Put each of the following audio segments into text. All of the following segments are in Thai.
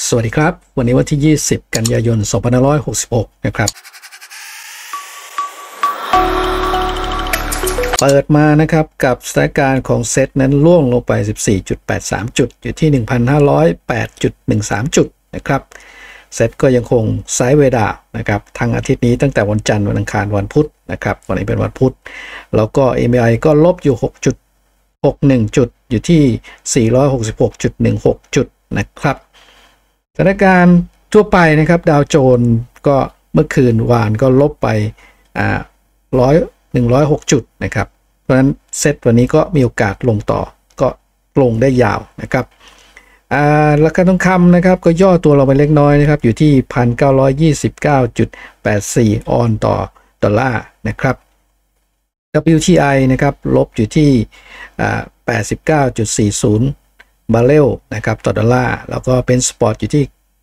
สวัสดีครับวันนี้วันที่20กันยายน2566นะครับเปิดมานะครับกับสถานการณ์ของเซตนั้นล่วงลงไป 14.83 จุดอยู่ที่ 1,508.13 จุดนะครับเซตก็ยังคงไซด์เวย์ดาวนะครับทั้งอาทิตย์นี้ตั้งแต่วันจันทร์วันอังคารวันพุธนะครับวันนี้เป็นวันพุธแล้วก็ MAI ก็ลบอยู่6.61 จุดอยู่ที่ 466.16 จุดนะครับสถานการณ์ทั่วไปนะครับดาวโจนส์ก็เมื่อคืนวานก็ลบไป106 จุดนะครับเพราะฉะนั้นเซตวันนี้ก็มีโอกาสลงต่อก็ลงได้ยาวนะครับราคาทองคำนะครับก็ย่อตัวลงไปเล็กน้อยนะครับอยู่ที่ 1,929.84 ออนต่อดอลลาร์นะครับ WTI นะครับลบอยู่ที่89.40 บาร์เรลนะครับต่อดอลลาร์แล้วก็เป็นสปอร์ตอยู่ที่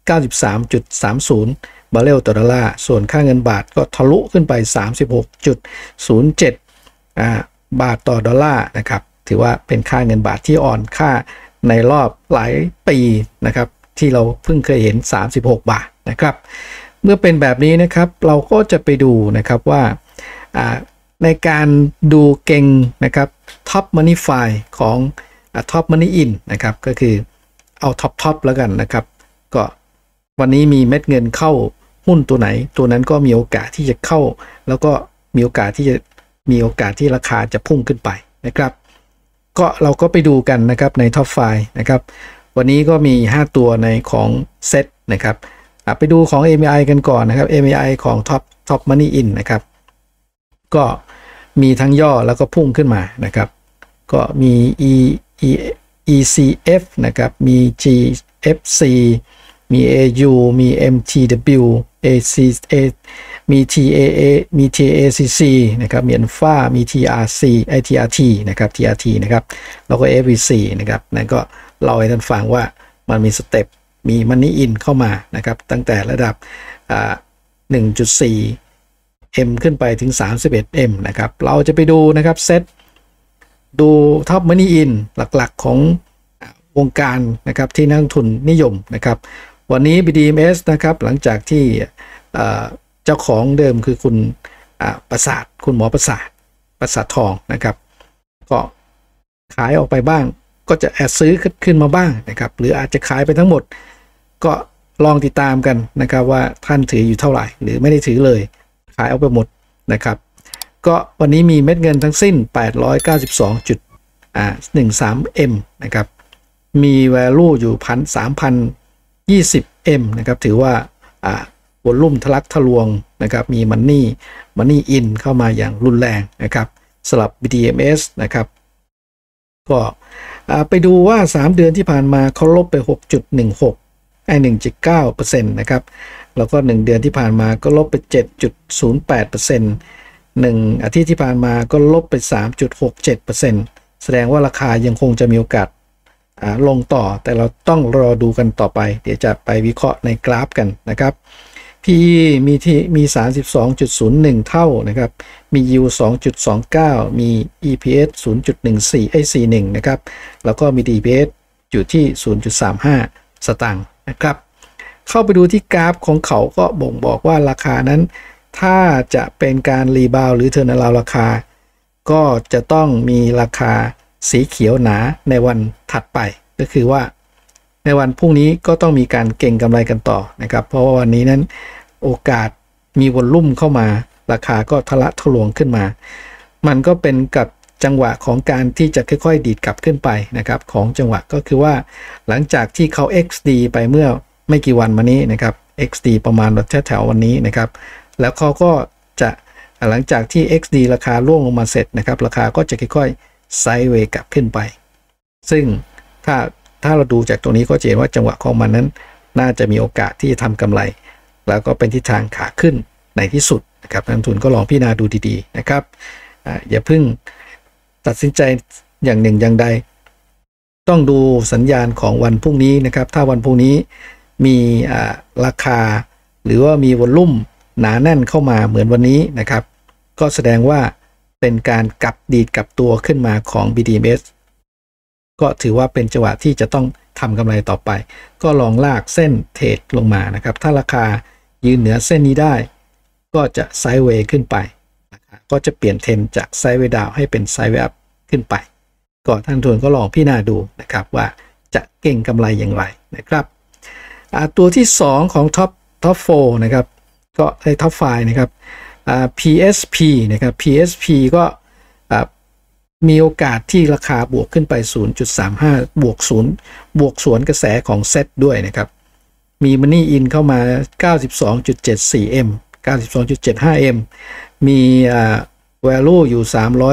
93.30 บาร์เรลต่อดอลลาร์ส่วนค่าเงินบาทก็ทะลุขึ้นไป 36.07 บาทต่อดอลลาร์นะครับถือว่าเป็นค่าเงินบาทที่อ่อนค่าในรอบหลายปีนะครับที่เราเพิ่งเคยเห็น36 บาทนะครับเมื่อเป็นแบบนี้นะครับเราก็จะไปดูนะครับว่าในการดูเก่งนะครับ Top Money File ของTop Money In นะครับก็คือเอาท็อปแล้วกันนะครับก็วันนี้มีเม็ดเงินเข้าหุ้นตัวไหนตัวนั้นก็มีโอกาสที่จะเข้าแล้วก็มีโอกาสที่ราคาจะพุ่งขึ้นไปนะครับก็เราก็ไปดูกันนะครับใน Top File นะครับวันนี้ก็มี 5 ตัวในของเซตนะครับไปดูของ MAI กันก่อนนะครับ MAI ของ Top Money In นะครับก็มีทั้งย่อแล้วก็พุ่งขึ้นมานะครับก็มี ECF นะครับมี GFC มี AU มี MTW ACA มี TAA มี TACC นะครับมี Alpha มี TRC TRT นะครับ TRT นะครับแล้วก็ FVC นะครับนั่นก็เล่าให้ท่านฟังว่ามันมีสเต็ปมี Money In เข้ามานะครับตั้งแต่ระดับ1.4M ขึ้นไปถึง 31M นะครับเราจะไปดูนะครับเซตดู Top Money In หลักๆของวงการนะครับที่นักลงทุนนิยมนะครับวันนี้ BDMs นะครับหลังจากที่เจ้าของเดิมคือคุณคุณหมอประสาททองนะครับก็ขายออกไปบ้างก็จะแอบซื้อขึ้นมาบ้างนะครับหรืออาจจะขายไปทั้งหมดก็ลองติดตามกันนะครับว่าท่านถืออยู่เท่าไหร่หรือไม่ได้ถือเลยขายเอาไปหมดนะครับก็วันนี้มีเม็ดเงินทั้งสิ้น 892.13M นะครับมี value อยู่ 3,020M นะครับถือว่าวอลุ่มทะลักทะลวงนะครับมี Money In เข้ามาอย่างรุนแรงนะครับสำหรับ BDMs นะครับก็ไปดูว่า3 เดือนที่ผ่านมาเขาลบไป 1.9% นะครับแล้วก็1 เดือนที่ผ่านมาก็ลบไป 7.08% 1 อาทิตย์ที่ผ่านมาก็ลบไป 3.67% แสดงว่าราคายังคงจะมีโอกาสลงต่อแต่เราต้องรอดูกันต่อไปเดี๋ยวจะไปวิเคราะห์ในกราฟกันนะครับ PE มี 32.01 เท่านะครับมี Yield 2.29 มี EPS 0.41 นะครับแล้วก็มี DPS อยู่ที่ 0.35 สตางค์นะครับเข้าไปดูที่กราฟของเขาก็บ่งบอกว่าราคานั้นถ้าจะเป็นการรีบาวหรือเทิร์นอราวด์ราคาก็จะต้องมีราคาสีเขียวหนาในวันถัดไปก็คือว่าในวันพรุ่งนี้ก็ต้องมีการเก็งกำไรกันต่อนะครับเพราะว่าวันนี้นั้นโอกาสมีวอลลุ่มเข้ามาราคาก็ทะลักทะลวงขึ้นมามันก็เป็นกับจังหวะของการที่จะค่อยๆดีดกลับขึ้นไปนะครับของจังหวะก็คือว่าหลังจากที่เขา XD ไปเมื่อไม่กี่วันมานี้นะครับ XD ประมาณแถวๆวันนี้นะครับแล้วเขาก็จะหลังจากที่ XD ราคาร่วงลงมาเสร็จนะครับราคาก็จะค่อยๆไซด์เวย์กลับขึ้นไปซึ่งถ้าเราดูจากตรงนี้ก็จะเห็นว่าจังหวะของมันนั้นน่าจะมีโอกาสที่จะทำกำไรแล้วก็เป็นทิศทางขาขึ้นในที่สุดนะครับนักลงทุนก็ลองพิจารณาดูดีๆนะครับอย่าเพิ่งตัดสินใจอย่างหนึ่งอย่างใดต้องดูสัญญาณของวันพรุ่งนี้นะครับถ้าวันพรุ่งนี้มีราคาหรือว่ามีวอลลุ่มหนาแน่นเข้ามาเหมือนวันนี้นะครับก็แสดงว่าเป็นการกลับตัวขึ้นมาของ BDMs ก็ถือว่าเป็นจังหวะที่จะต้องทำกำไรต่อไปก็ลองลากเส้นเทรดลงมานะครับถ้าราคายืนเหนือเส้นนี้ได้ก็จะไซด์เวย์ขึ้นไปก็จะเปลี่ยนเทรนจากไซด์เวย์ดาวให้เป็นไซด์เวย์อัพขึ้นไปก็ท่านทุนก็ลองพิจารณาดูนะครับว่าจะเก่งกำไรอย่างไรนะครับตัวที่2ของท็อป4นะครับก็ท็อป5นะครับPSP นะครับ PSP ก็มีโอกาสที่ราคาบวกขึ้นไป 0.35 บวกสวนกระแสของเซตด้วยนะครับมี Money In เข้ามา 92.74M 92.75M มี Value อยู่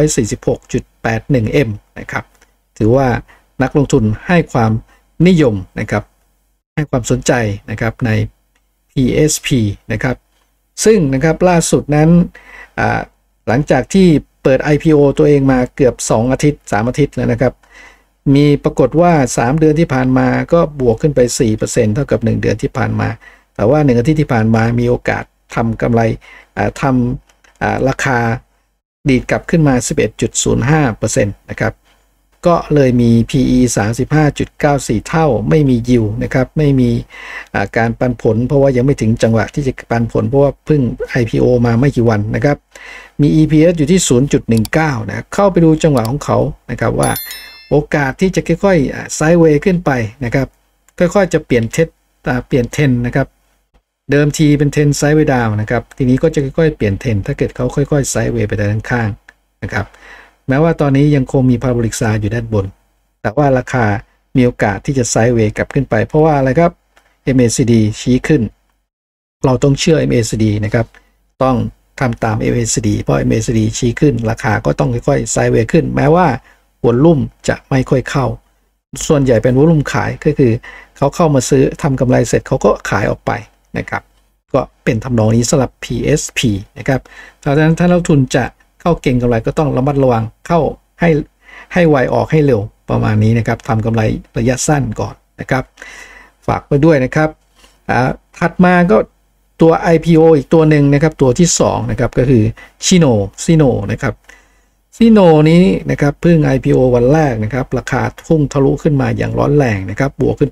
346.81M นะครับถือว่านักลงทุนให้ความนิยมนะครับให้ความสนใจนะครับใน PSP นะครับซึ่งนะครับล่าสุดนั้นหลังจากที่เปิด IPO ตัวเองมาเกือบ2อาทิตย์3อาทิตย์แล้วนะครับมีปรากฏว่า3เดือนที่ผ่านมาก็บวกขึ้นไป 4% เท่ากับ1เดือนที่ผ่านมาแต่ว่า1อาทิตย์ที่ผ่านมามีโอกาสทำกำไรทำราคาดีดกลับขึ้นมา 11.05% นะครับก็เลยมี PE 35.94 เท่าไม่มียิวนะครับไม่มีการปันผลเพราะว่ายังไม่ถึงจังหวะที่จะปันผลเพราะว่าเพิ่ง IPO มาไม่กี่วันนะครับมี EPS อยู่ที่ 0.19 นะเข้าไปดูจังหวะของเขานะครับว่าโอกาสที่จะค่อยๆไซด์เวย์ขึ้นไปนะครับค่อยๆจะเปลี่ยนเทรนนะครับเดิมทีเป็นเทรนไซด์เวย์ดาวนะครับทีนี้ก็จะค่อยๆเปลี่ยนเทรนถ้าเกิดเขาค่อยๆไซด์เวย์ไปด้านข้างนะครับแม้ว่าตอนนี้ยังคงมีพาราโบลิกไซด์อยู่ด้านบนแต่ว่าราคามีโอกาสที่จะไซด์เวย์กลับขึ้นไปเพราะว่าอะไรครับ MACD ชี้ขึ้นเราต้องเชื่อ MACD นะครับต้องทำตาม MACD เพราะ MACD ชี้ขึ้นราคาก็ต้องค่อยๆไซด์เวย์ขึ้นแม้ว่าวอลุ่มจะไม่ค่อยเข้าส่วนใหญ่เป็นวอลุ่มขายก็คือเขาเข้ามาซื้อทำกำไรเสร็จเขาก็ขายออกไปนะครับก็เป็นทำนองนี้สำหรับ PSP นะครับดังนั้นถ้านักลงทุนจะเข้าเก่งกำไรก็ต้องระมัดระวังเข้าให้ไวออกให้เร็วประมาณนี้นะครับทำกำไรระยะสั้นก่อนนะครับฝากไว้ด้วยนะครับถัดมาก็ตัว IPO อีกตัวหนึ่งนะครับตัวที่2นะครับก็คือซิโนนะครับซิโนนี้นะครับเพิ่ง IPO วันแรกนะครับราคาพุ่งทะลุขึ้นมาอย่างร้อนแรงนะครับบวกขึ้นไป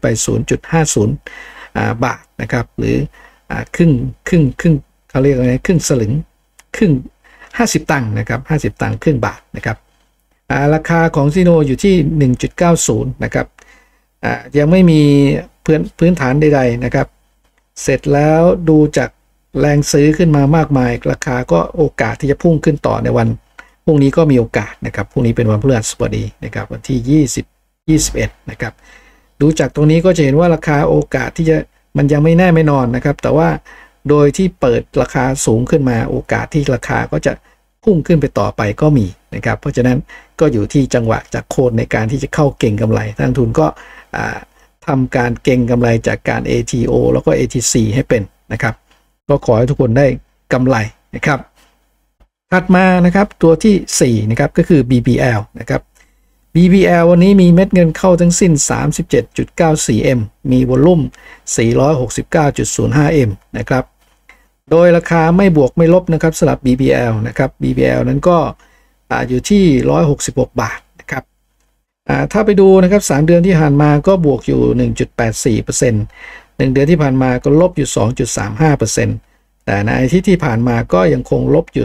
0.50 บาทนะครับหรือครึ่งเขาเรียกอะไรครึ่งสลึงครึ่ง50 ตังค์นะครับ50 ตังค์ครึ่งบาทนะครับราคาของซิโนอยู่ที่ 1.90 นะครับยังไม่มีพื้นฐานใดๆนะครับเสร็จแล้วดูจากแรงซื้อขึ้นมามากมายราคาก็โอกาสที่จะพุ่งขึ้นต่อในวันพรุ่งนี้ก็มีโอกาสนะครับพรุ่งนี้เป็นวันพฤหัสบดีนะครับวันที่21นะครับดูจากตรงนี้ก็จะเห็นว่าราคาโอกาสที่จะมันยังไม่แน่ไม่นอนนะครับแต่ว่าโดยที่เปิดราคาสูงขึ้นมาโอกาสที่ราคาก็จะพุ่งขึ้นไปต่อไปก็มีนะครับเพราะฉะนั้นก็อยู่ที่จังหวะจากโคนในการที่จะเข้าเก่งกำไรนักลงทุนก็ทำการเก่งกำไรจากการ ATO แล้วก็ ATC ให้เป็นนะครับก็ขอให้ทุกคนได้กำไรนะครับถัดมานะครับตัวที่4นะครับก็คือ BBL นะครับ BBL วันนี้มีเม็ดเงินเข้าทั้งสิ้น 37.94M มีวอลลุ่ม 469.05M นะครับโดยราคาไม่บวกไม่ลบนะครับสำหรับ BBL นะครับ BBL นั้นก็อยู่ที่166 บาทนะครับถ้าไปดูนะครับ3เดือนที่ผ่านมาก็บวกอยู่ 1.84% 1เดือนที่ผ่านมาก็ลบอยู่ 2.35%แต่ในอาทิตย์ที่ผ่านมาก็ยังคงลบอยู่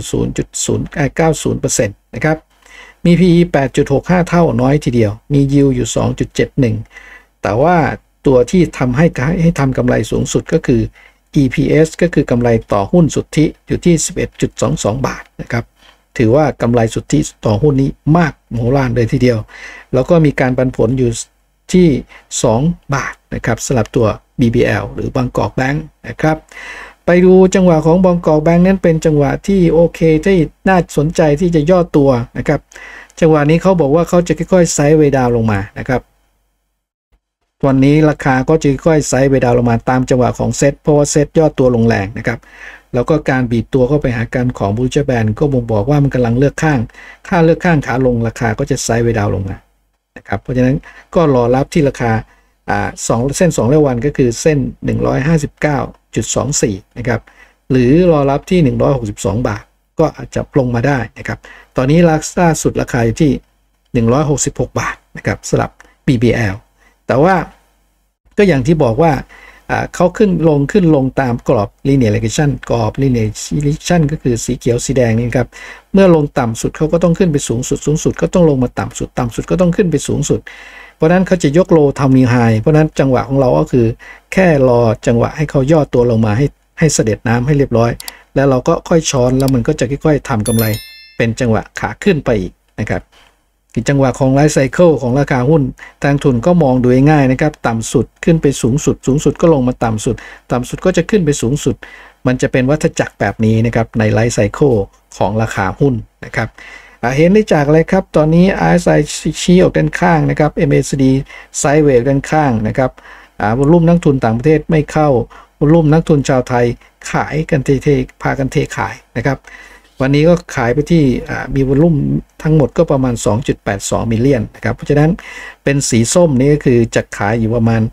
0.90% นะครับมี PE 8.65 เท่าน้อยทีเดียวมี Yield อยู่ 2.71 แต่ว่าตัวที่ทำให้ทำกำไรสูงสุดก็คือ EPS ก็คือกำไรต่อหุ้นสุทธิอยู่ที่ 11.22 บาทนะครับถือว่ากำไรสุทธิต่อหุ้นนี้มากโมโหลานเลยทีเดียวแล้วก็มีการปันผลอยู่ที่2 บาทนะครับสำหรับตัว BBL หรือบางกอกแบงค์นะครับไปดูจังหวะของบางกอกแบงค์นั้นเป็นจังหวะที่โอเคที่น่าสนใจที่จะย่อตัวนะครับจังหวะนี้เขาบอกว่าเขาจะค่อยๆไซด์เวย์ดาวลงมานะครับวันนี้ราคาก็จะค่อยไซด์เวย์ดาวลงมาตามจังหวะของเซตเพราะว่าเซตย่อตัวลงแรงนะครับแล้วก็การบีบตัวเข้าไปหากันของบูเจอร์แบนก็บ่งบอกว่ามันกำลังเลือกข้างถ้าเลือกข้างขาลงราคาก็จะไซด์เวย์ดาวลงมานะครับเพราะฉะนั้นก็รอรับที่ราคาเส้น2 ระวันก็คือเส้น 159.24 นะครับหรือรอรับที่162 บาทก็อาจจะลงมาได้นะครับตอนนี้ล่าสุดราคาอยู่ที่166 บาทนะครับสำหรับ BBL แต่ว่าก็อย่างที่บอกว่าเขาขึ้นลงตามกรอบ linear regression กรอบ linear regression ก็คือสีเขียวสีแดงนี่ครับเมื่อลงต่ำสุดเขาก็ต้องขึ้นไปสูงสุดก็ต้องลงมาต่ำสุดก็ต้องขึ้นไปสูงสุดเพราะนั้นเขาจะยกโลทำนิวไฮเพราะนั้นจังหวะของเราก็คือแค่รอจังหวะให้เขาย่อตัวลงมาให้เสด็จน้ำให้เรียบร้อยแล้วเราก็ค่อยช้อนแล้วมันก็จะค่อยๆทำกำไรเป็นจังหวะขาขึ้นไปอีกนะครับจังหวะของไลฟ์ไซเคิลของราคาหุ้นทางทุนก็มองดูง่ายๆนะครับต่ำสุดขึ้นไปสูงสุดก็ลงมาต่ำสุดก็จะขึ้นไปสูงสุดมันจะเป็นวัฏจักรแบบนี้นะครับในไลฟ์ไซเคิลของราคาหุ้นนะครับเห็นได้จากอะไรครับตอนนี้ RSI ชี้ออกด้านข้างนะครับ MACD ไซด์เวย์ด้านข้างนะครับวอลุ่มนักทุนต่างประเทศไม่เข้าวอลุ่มนักทุนชาวไทยขายกันพากันเทขายนะครับวันนี้ก็ขายไปที่มีวอลุ่มทั้งหมดก็ประมาณ 2.82 มิลเลียนนะครับเพราะฉะนั้นเป็นสีส้มนี่ก็คือจะขายอยู่ประมาณ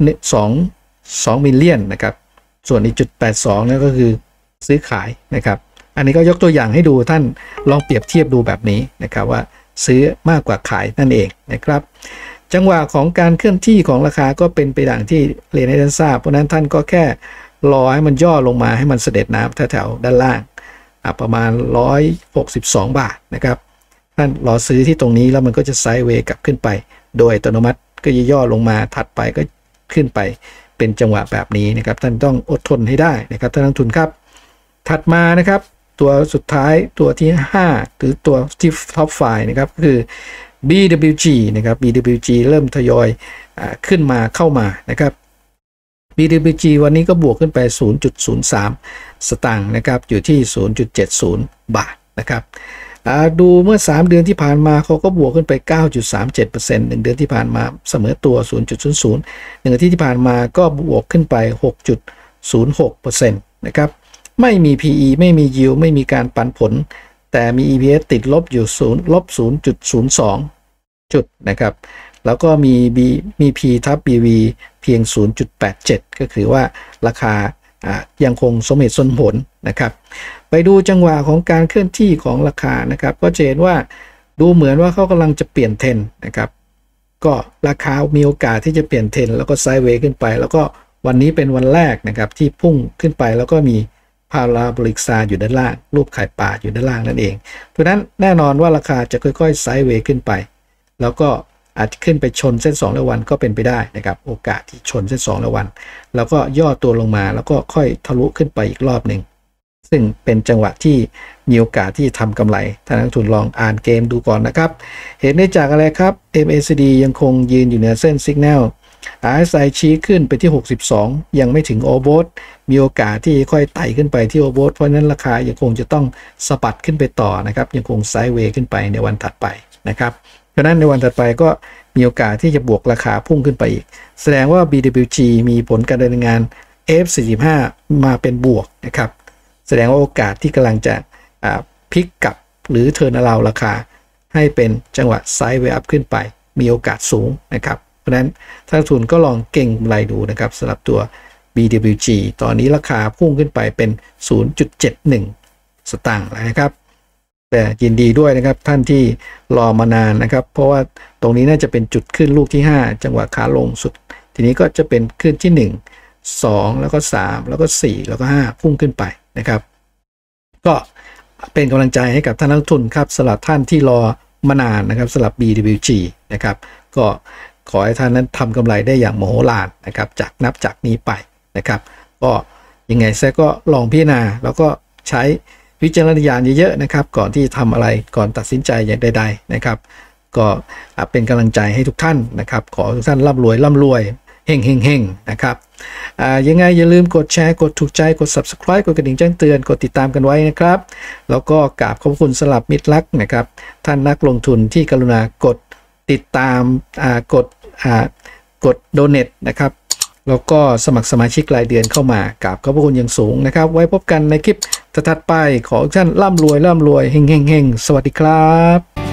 2มิลเลียนนะครับส่วนอีก0.82นั่นก็คือซื้อขายนะครับอันนี้ก็ยกตัวอย่างให้ดูท่านลองเปรียบเทียบดูแบบนี้นะครับว่าซื้อมากกว่าขายนั่นเองนะครับจังหวะของการเคลื่อนที่ของราคาก็เป็นไปดังที่เรียนให้ท่านทราบเพราะนั้นท่านก็แค่รอให้มันย่อลงมาให้มันเสด็จน้ำแถวๆด้านล่างประมาณ162 บาทนะครับท่านรอซื้อที่ตรงนี้แล้วมันก็จะไซด์เวย์กลับขึ้นไปโดยอัตโนมัติก็จะย่อลงมาถัดไปก็ขึ้นไปเป็นจังหวะแบบนี้นะครับท่านต้องอดทนให้ได้นะครับท่านนักทุนครับถัดมานะครับตัวสุดท้ายตัวที่5หรือตัวที่ท็อป5นะครับก็คือ BWG นะครับ BWG เริ่มทยอยขึ้นมาเข้ามานะครับ BWG วันนี้ก็บวกขึ้นไป 0.03 สตางค์นะครับอยู่ที่ 0.70 บาทนะครับดูเมื่อ3เดือนที่ผ่านมาเขาก็บวกขึ้นไป 9.37% 1เดือนที่ผ่านมาเสมอตัว 0.00 1อาทิตย์ที่ผ่านมาก็บวกขึ้นไป 6.06% นะครับไม่มี PE ไม่มี yield ไม่มีการปันผลแต่มี EPS ติดลบอยู่0.02 จุดนะครับแล้วก็มี P ทับ BV เพียง 0.87 ก็คือว่าราคายังคงสมเหตุสมผลนะครับไปดูจังหวะของการเคลื่อนที่ของราคานะครับก็จะเห็นว่าดูเหมือนว่าเขากำลังจะเปลี่ยนเทรนด์นะครับก็ราคามีโอกาสที่จะเปลี่ยนเทรนด์แล้วก็ไซด์เวย์ขึ้นไปแล้วก็วันนี้เป็นวันแรกนะครับที่พุ่งขึ้นไปแล้วก็มีพาราโบลิกซาอยู่ด้านล่างรูปไข่ปลาอยู่ด้านล่างนั่นเองเพราะนั้นแน่นอนว่าราคาจะค่อยๆไซด์เวย์ขึ้นไปแล้วก็อาจจะขึ้นไปชนเส้น2ระวันก็เป็นไปได้นะครับโอกาสที่ชนเส้น2ระวันแล้วก็ย่อตัวลงมาแล้วก็ค่อยทะลุขึ้นไปอีกรอบหนึ่งซึ่งเป็นจังหวะที่มีโอกาสที่ทำกำไรท่านนักทุนลองอ่านเกมดูก่อนนะครับเห็นได้จากอะไรครับ MACD ยังคงยืนอยู่เหนือเส้น Signal RSI ชี้ขึ้นไปที่62ยังไม่ถึงโอเวอร์โบทมีโอกาสที่ค่อยไต่ขึ้นไปที่โอเวอร์โบทเพราะนั้นราคายังคงจะต้องสะบัดขึ้นไปต่อนะครับยังคงไซด์เวย์ขึ้นไปในวันถัดไปนะครับเพราะนั้นในวันถัดไปก็มีโอกาสที่จะบวกราคาพุ่งขึ้นไปอีกแสดงว่า BWG มีผลการดำเนินงาน F45 มาเป็นบวกนะครับแสดงว่าโอกาสที่กำลังจะพลิกกลับหรือเทิร์นอราวราคาให้เป็นจังหวะไซด์เวย์อัพขึ้นไปมีโอกาสสูงนะครับเพราะนั้นท่านทุนก็ลองเก่งกำไรดูนะครับสำหรับตัว BWG ตอนนี้ราคาพุ่งขึ้นไปเป็น 0.71 สตางค์แล้วนะครับแต่ยินดีด้วยนะครับท่านที่รอมานานนะครับเพราะว่าตรงนี้น่าจะเป็นจุดขึ้นลูกที่5จังหวะขาลงสุดทีนี้ก็จะเป็นขึ้นที่1 2แล้วก็3แล้วก็4แล้วก็5พุ่งขึ้นไปนะครับก็เป็นกำลังใจให้กับท่านนักทุนครับสำหรับท่านที่รอมานานนะครับสำหรับ BWG นะครับก็ขอให้ท่านนั้นทำกำไรได้อย่างมโหฬารนะครับนับจากนี้ไปนะครับก็ยังไงซะก็ลองพิจารณาแล้วก็ใช้วิจารณญาณเยอะๆนะครับก่อนที่ทำอะไรก่อนตัดสินใจอย่างใดๆนะครับก็เป็นกำลังใจให้ทุกท่านนะครับขอทุกท่านร่ำรวยเฮงนะครับยังไงอย่าลืมกดแชร์กดถูกใจกด Subscribe กดกระดิ่งแจ้งเตือนกดติดตามกันไว้นะครับแล้วก็กราบขอบคุณสำหรับมิตรรักนะครับท่านนักลงทุนที่กรุณากดติดตามกดโดเนทนะครับแล้วก็สมัครสมาชิกรายเดือนเข้ามากราบขอบคุณอย่างสูงนะครับไว้พบกันในคลิปถัดไปขอทุกท่านร่ำรวยเฮงสวัสดีครับ